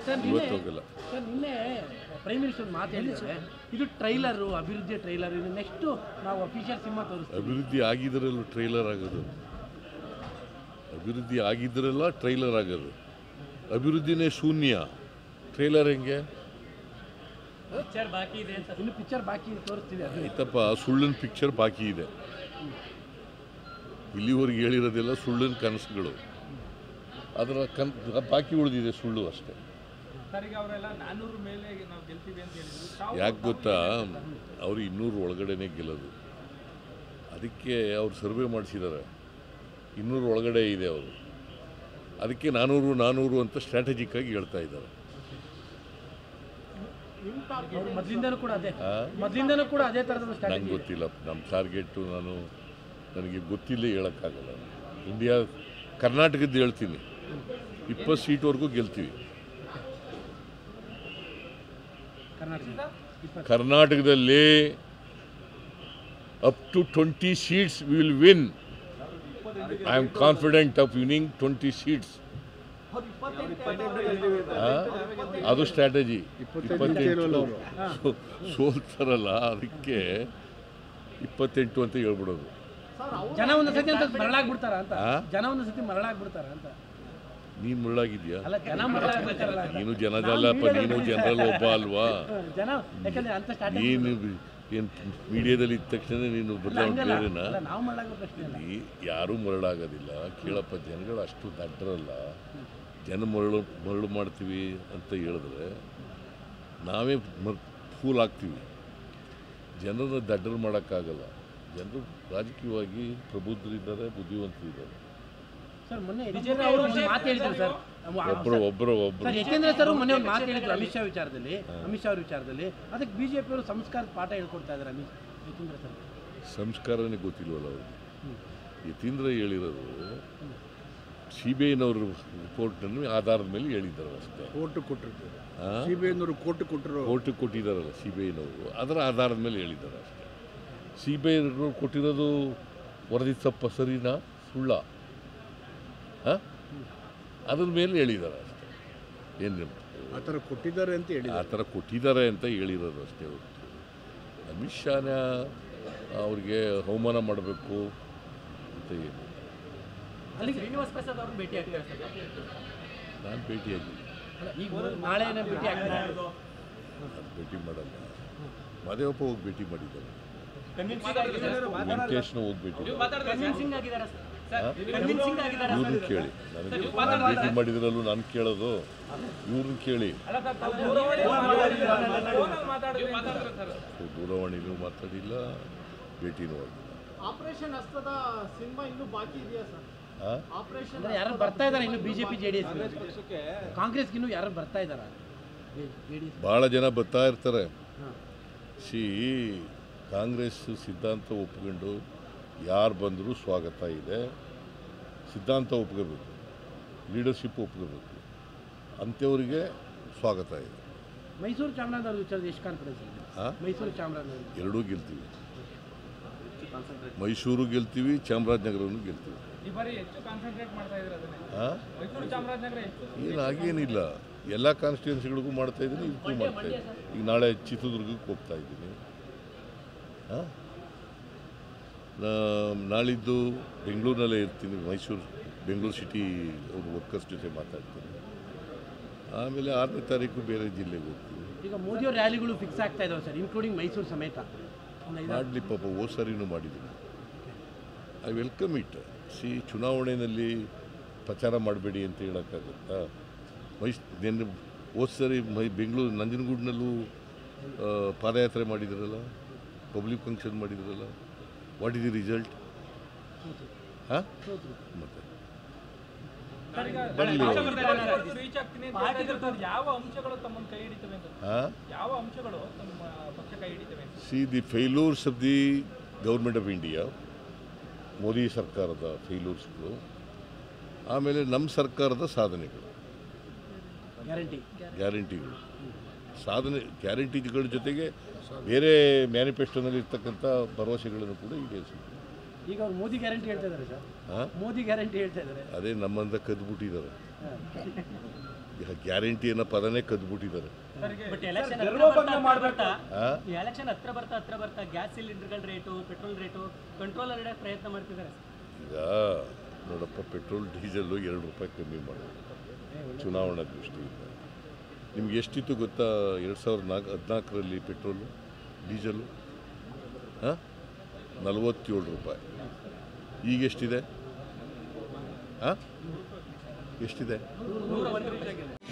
ಇವತ್ತು ಹೋಗಲ್ಲ. ಸರ್ ನಿನ್ನೆ ಪ್ರೈಮ್ ಮಿನಿಸ್ಟರ್ ಮಾತಾಡಿದ್ದಾರೆ, ಇದು ಟ್ರೈಲರು, ಅಭಿವೃದ್ಧಿ ಟ್ರೈಲರ್, ಇದು ನೆಕ್ಸ್ಟು ನಾವು ಅಫಿಷಿಯಲ್ ಸಿನಿಮಾ ತೋರಿಸ್ತೀವಿ. ಅಭಿವೃದ್ಧಿ ಆಗಿದ್ರಲ್ಲ ಟ್ರೈಲರ್ ಆಗೋದು, ಅಭಿವೃದ್ಧಿ ಆಗಿದ್ರಲ್ಲ ಟ್ರೈಲರ್ ಆಗೋದು. ಅಭಿವೃದ್ಧಿನೇ ಶೂನ್ಯ, ಟ್ರೈಲರ್ ಹೆಂಗೆ? ಪಿಕ್ಚರ್ ಬಾಕಿ ಇದೆ ಅಂತ, ಇನ್ನು ಪಿಕ್ಚರ್ ಬಾಕಿ ತೋರಿಸ್ತೀವಿ. ಆಯ್ತಪ್ಪ, ಸುಳ್ಳಿನ ಪಿಕ್ಚರ್ ಬಾಕಿ ಇದೆ. ಇಲ್ಲಿವರೆಗೆ ಹೇಳಿರೋದೆಲ್ಲ ಸುಳ್ಳಿನ ಕನಸುಗಳು, ಅದರ ಬಾಕಿ ಉಳಿದಿದೆ ಸುಳ್ಳು ಅಷ್ಟೇ. ಯಾಕೆ ಗೊತ್ತಾ, ಅವರು 200 ಒಳಗಡೆನೇ ಗೆಲ್ಲೋದು. ಅದಕ್ಕೆ ಅವ್ರು ಸರ್ವೆ ಮಾಡಿಸಿದ್ದಾರೆ, 200 ಒಳಗಡೆ ಇದೆ ಅವರು. ಅದಕ್ಕೆ 400 ಅಂತ ಸ್ಟ್ರಾಟಜಿಕ್ಕಾಗಿ ಹೇಳ್ತಾ ಇದ್ದಾರೆ. ಮೊದಲಿಂದನೂ ಕೂಡ ಅದೇ ಥರದ ನಂಗೆ ಗೊತ್ತಿಲ್ಲ, ನಮ್ಮ ಟಾರ್ಗೆಟು ನನಗೆ ಗೊತ್ತಿಲ್ಲ, ಹೇಳೋಕ್ಕಾಗಲ್ಲ. ಇಂಡಿಯಾ ಕರ್ನಾಟಕದ್ದು ಹೇಳ್ತೀನಿ, 20 ಸೀಟ್ವರೆಗೂ ಗೆಲ್ತೀವಿ. ಕರ್ನಾಟಕದಲ್ಲಿ up to 20 seats we will win. I am confident of winning 20 seats. ಅದು ಸ್ಟ್ರಾಟಜಿ. 28 ಸೋಲ್ತಾರಲ್ಲ, ಅದಕ್ಕೆ 28 ಅಂತ ಹೇಳ್ಬಿಡೋದು. ಜನ ಒಂದು ಸತಿ ಮರಳಾಗ್ಬಿಡ್ತಾರ ಅಂತ, ನೀನು ಮುಳ್ಳಾಗಿದ್ಯಾ? ಜನ ನೀನು ಜನದಲ್ಲಪ್ಪ, ನೀನು ಜನರಲ್ಲಿ ಒಬ್ಬ ಅಲ್ವಾ? ನೀನು ಏನು ಮೀಡಿಯಾದಲ್ಲಿ ಇದ್ದ ತಕ್ಷಣ ನೀನು ಬದಲಾವಣೆನಾ? ಯಾರೂ ಮರಳಾಗೋದಿಲ್ಲ. ಕೇಳಪ್ಪ, ಜನಗಳು ಅಷ್ಟು ದಡ್ಡರಲ್ಲ. ಜನ ಮರಳು ಮಾಡ್ತೀವಿ ಅಂತ ಹೇಳಿದ್ರೆ ನಾವೇ ಫೂಲ್ ಆಗ್ತೀವಿ. ಜನರನ್ನ ದಡ್ಡರು ಮಾಡೋಕ್ಕಾಗಲ್ಲ. ಜನರು ರಾಜಕೀಯವಾಗಿ ಪ್ರಬುದ್ಧರಿದ್ದಾರೆ, ಬುದ್ಧಿವಂತರಿದ್ದಾರೆ. ಒಬ್ಬರು ಯತೀಂದ್ರ ಸರ್ ಮೊನ್ನೆ ಒಂದು ಮಾತು ಹೇಳಿದ್ರು ಅಮಿತ್ ಶಾ ಅವ್ರ ವಿಚಾರದಲ್ಲಿ. ಅದಕ್ಕೆ ಬಿಜೆಪಿ ಅವರು ಸಂಸ್ಕಾರದ ಪಾಠ ಹೇಳ್ಕೊಡ್ತಾ ಇದ್ದಾರೆ. ಯತೀಂದ್ರ ಸರ್ ಸಂಸ್ಕಾರನೇ ಗೊತ್ತಿಲ್ವಲ್ಲ ಅವರು. ಯತೀಂದ್ರ ಹೇಳಿರೋದು CBI ರಿಪೋರ್ಟ್ನನ್ನು ಆಧಾರದ ಮೇಲೆ ಹೇಳಿದ್ದಾರೆ ಅಷ್ಟೇ. ಕೋರ್ಟ್ ಕೊಟ್ಟಿರ್ತಾರೆ, CBI ಕೋರ್ಟ್ ಕೊಟ್ಟಿದ್ದಾರಲ್ಲ CBI ಅದರ ಆಧಾರದ ಮೇಲೆ ಹೇಳಿದ್ದಾರೆ ಅಷ್ಟೇ. CBI ಕೊಟ್ಟಿರೋದು ವರದಿ ತಪ್ಪ, ಸರಿನಾ ಸುಳ್ಳ? ಅದ್ರ ಮೇಲೆ ಹೇಳಿದ್ದಾರೆ ಅಷ್ಟೇ. ಏನು ಆ ಥರ ಕೊಟ್ಟಿದ್ದಾರೆ ಅಂತ ಹೇಳಿರೋದು ಅಷ್ಟೇ ಹೊರತು ಅಮಿತ್ ಶಾನ ಅವ್ರಿಗೆ ಅವಮಾನ ಮಾಡಬೇಕು ಅಂತ ಏನು. ನಾನು ಭೇಟಿಯಾಗಿ ಭೇಟಿ ಮಾಡಲ್ಲ. ಮಾದೇವಪ್ಪ ಹೋಗಿ ಭೇಟಿ ಮಾಡಿದ್ದಾರೆ, ವೆಂಕಟೇಶ್ನ ಹೋಗಿ ಭೇಟಿ ಇವ್ರನ್ನ ಕೇಳಿ. ನನಗೆ ಭೇಟಿ ಮಾಡಿದ್ರಲ್ಲೂ ನಾನು ಕೇಳೋದು, ಇವ್ರನ್ನ ಕೇಳಿ. ದೂರವಾಣಿನೂ ಮಾತಾಡಿಲ್ಲ, ಭೇಟಿನೂ ಆಗಿಲ್ಲ. ಆಪರೇಷನ್ ಹಸ್ತದ ಸಿನಿಮಾ ಇನ್ನೂ ಬಾಕಿ ಇದೆಯಾ ಸರ್? ಯಾರು ಬರ್ತಾ ಇದ್ದಾರೆ ಇನ್ನು ಬಿಜೆಪಿ JDS ಕಾಂಗ್ರೆಸ್ಗೆ ಇನ್ನೂ ಯಾರು ಬರ್ತಾ ಇದ್ದಾರೆ? ಭಾಳ ಜನ ಬರ್ತಾ ಇರ್ತಾರೆ. ಕಾಂಗ್ರೆಸ್ ಸಿದ್ಧಾಂತ ಒಪ್ಕೊಂಡು ಯಾರು ಬಂದರೂ ಸ್ವಾಗತ ಇದೆ. ಸಿದ್ಧಾಂತ ಒಪ್ಕೋಬೇಕು, ಲೀಡರ್ಶಿಪ್ ಒಪ್ಕೋಬೇಕು, ಅಂಥವರಿಗೆ ಸ್ವಾಗತ ಇದೆ. ಮೈಸೂರು ಚಾಮರಾಜನಗರ ವಿಚಾರದ ಎಷ್ಟು ಕಾನ್ಫಿಡೆನ್ಸ್ ಇದೆ? ಮೈಸೂರು ಚಾಮರಾಜನಗರ ಎರಡೂ ಗೆಲ್ತೀವಿ. ಮೈಸೂರು ಗೆಲ್ತೀವಿ, ಚಾಮರಾಜನಗರವನ್ನು ಗೆಲ್ತೀವಿ. ಏನಾಗೇನಿಲ್ಲ, ಎಲ್ಲ ಕಾನ್ಸ್ಟಿಟ್ಯೂನ್ಸಿಗಳಿಗೂ ಮಾಡ್ತಾ ಇದ್ದೀನಿ, ಇದಕ್ಕೂ ಮಾಡ್ತಾ ಇದ್ದೀನಿ. ಈಗ ನಾಳೆ ಚಿತ್ರದುರ್ಗಕ್ಕೆ ಹೋಗ್ತಾ ಇದ್ದೀನಿ. ನಾಳಿದ್ದು ಬೆಂಗಳೂರಿನಲ್ಲೇ ಇರ್ತೀನಿ. ಬೆಂಗಳೂರು ಸಿಟಿ ಅವ್ರ ವರ್ಕರ್ಸ್ ಜೊತೆ ಮಾತಾಡ್ತೀನಿ. ಆಮೇಲೆ 6ನೇ ತಾರೀಕು ಬೇರೆ ಜಿಲ್ಲೆಗೆ ಹೋಗ್ತೀವಿ. ಈಗ ಮೋದಿಯವ್ರ ರ್ಯಾಲಿಗಳು ಫಿಕ್ಸ್ ಆಗ್ತಾ ಇದಾವೆ ಸರ್, ಇನ್ಕ್ಲೂಡಿಂಗ್ ಮೈಸೂರು ಸಮೇತ. ಮಾಡಲಿ ಪಾಪ, ಹೋದ ಸರಿನೂ ಮಾಡಿದ್ದೀನಿ. I welcome it. ಚುನಾವಣೆಯಲ್ಲಿ ಪ್ರಚಾರ ಮಾಡಬೇಡಿ ಅಂತ ಹೇಳೋಕ್ಕಾಗುತ್ತಾ? ಹೋದ ಸರಿ ಬೆಂಗಳೂರು ನಂಜನಗೂಡಿನಲ್ಲೂ ಪಾದಯಾತ್ರೆ ಮಾಡಿದ್ರಲ್ಲ, ಪಬ್ಲಿಕ್ ಫಂಕ್ಷನ್ ಮಾಡಿದ್ರಲ್ಲ. What is the result? ಮತ್ತೆ see the failures of the government of India, Modi ಸರ್ಕಾರದ ಫೇಲ್ಯೂರ್ಸ್ಗಳು, ಆಮೇಲೆ ನಮ್ಮ ಸರ್ಕಾರದ ಸಾಧನೆಗಳು, ಗ್ಯಾರಂಟಿಗಳು. ಗ್ಯಾರಂಟಿಗಳ ಜೊತೆಗೆ ಬೇರೆ ಮ್ಯಾನಿಫೆಸ್ಟೋನಲ್ಲಿ ಇರ್ತಕ್ಕಂಥ ಭರವಸೆಗಳನ್ನು ಕೂಡ ಈಡೇರಿಸಿದ್ರು. ಈಗ ಅವ್ರು ಮೋದಿ ಗ್ಯಾರಂಟಿ ಹೇಳ್ತಾ ಇದ್ದಾರೆ ಸರ್. ಮೋದಿ ಗ್ಯಾರಂಟಿ ಹೇಳ್ತಾ ಇದ್ದಾರೆ. ಅದೇ ನಮ್ಮಂತ ಕದ್ಬಿಟ್ಟಿದ್ದಾರೆ. ಗ್ಯಾರಂಟಿ ಅನ್ನೋ ಪದನೇ ಕದ್ಬಿಟ್ಟಿದ್ದಾರೆ. ಬಟ್ ಎಲೆಕ್ಷನ್ ಹತ್ರ ಬರ್ತಾ ಗ್ಯಾಸ್ ಸಿಲಿಂಡರ್ಗಳ ರೇಟು ಪೆಟ್ರೋಲ್ ರೇಟು ಕಂಟ್ರೋಲ್ ಇಡೋಕೆ ಪ್ರಯತ್ನ ಮಾಡ್ತಿದ್ದಾರೆ. ಈಗ ನೋಡಪ್ಪ, ಪೆಟ್ರೋಲ್ ಡೀಸೆಲ್ಲು 2 ರೂಪಾಯಿ ಕಮ್ಮಿ ಮಾಡೋದು ಚುನಾವಣಾ ದೃಷ್ಟಿಯಿಂದ. ನಿಮ್ಗೆ ಎಷ್ಟಿತ್ತು ಗೊತ್ತಾ 2014ರಲ್ಲಿ ಪೆಟ್ರೋಲು ಡೀಸೆಲ್ಲು 47 ರೂಪಾಯಿ. ಈಗ ಎಷ್ಟಿದೆ? ಎಷ್ಟಿದೆ?